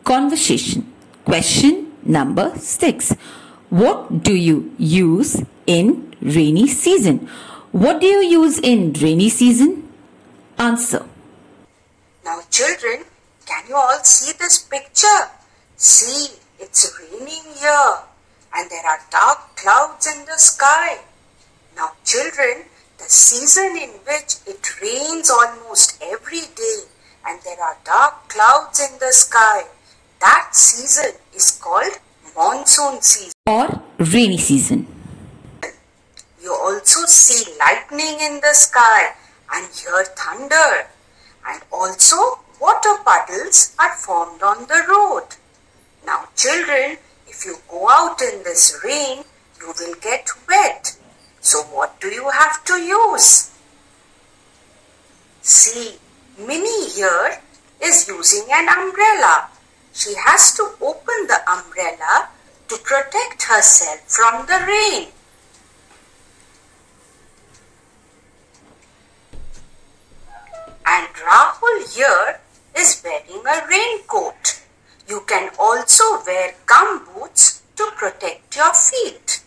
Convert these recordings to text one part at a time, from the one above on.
conversation. Question number 6. What do you use in rainy season? What do you use in rainy season? Answer. Now children, can you all see this picture? See, it's raining here and there are dark clouds in the sky. Now children, the season in which it rains almost every day and there are dark clouds in the sky, that season is called monsoon season or rainy season. You also see lightning in the sky and hear thunder, and also water puddles are formed on the road. Now children, if you go out in this rain, you will get wet. So what do you have to use? See, Minnie here is using an umbrella. She has to open the umbrella to protect herself from the rain. And Rahul here is wearing a raincoat. You can also wear gum boots to protect your feet.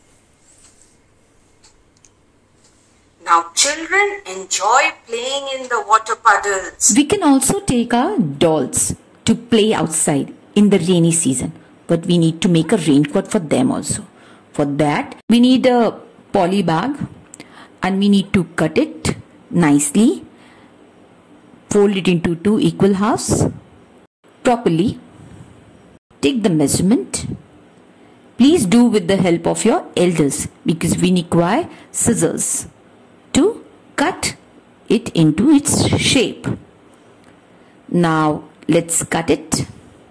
Now children, enjoy playing in the water puddles. We can also take our dolls to play outside in the rainy season, but we need to make a raincoat for them also. For that, we need a poly bag and we need to cut it nicely, fold it into 2 equal halves properly, take the measurement. Please do with the help of your elders because we require scissors to cut it into its shape. Now let's cut it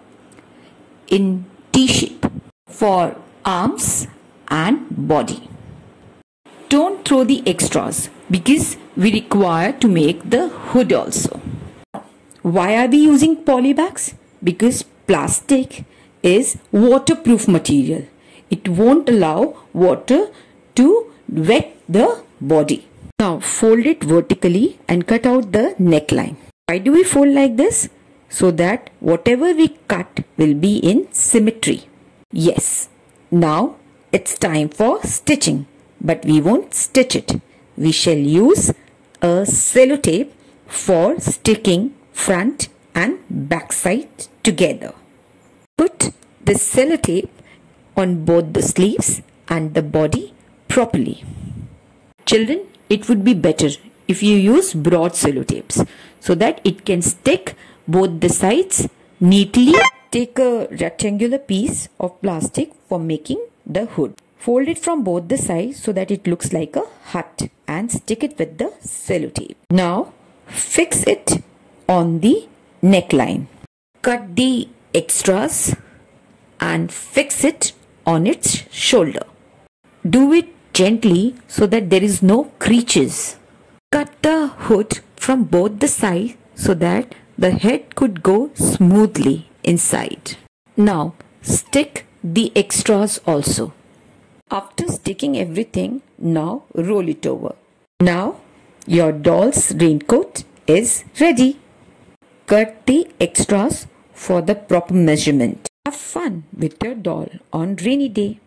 in T shape for arms and body. Don't throw the extras because we require to make the hood also. Why are we using poly bags? Because plastic is waterproof material. It won't allow water to wet the body. Now fold it vertically and cut out the neckline. Why do we fold like this? So that whatever we cut will be in symmetry. Yes, now it's time for stitching, but we won't stitch it. We shall use a sellotape for sticking front and back side together. Put the sellotape on both the sleeves and the body properly. Children, it would be better if you use broad sellotapes so that it can stick both the sides neatly. Take a rectangular piece of plastic for making the hood. Fold it from both the sides so that it looks like a hut and stick it with the sellotape. Now fix it on the neckline. Cut the extras and fix it on its shoulder. Do it gently so that there is no creases. Cut the hood from both the sides so that the head could go smoothly inside. Now stick the extras also. After sticking everything, now roll it over. Now your doll's raincoat is ready. Cut the extras for the proper measurement. Have fun with your doll on rainy day.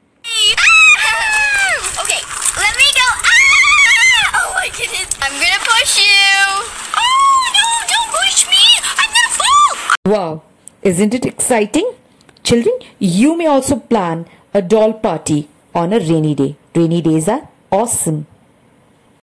Okay, let me go. Oh my goodness. I'm gonna push you. Oh no, don't push me. I'm gonna fall. Wow, isn't it exciting? Children, you may also plan a doll party on a rainy day. Rainy days are awesome.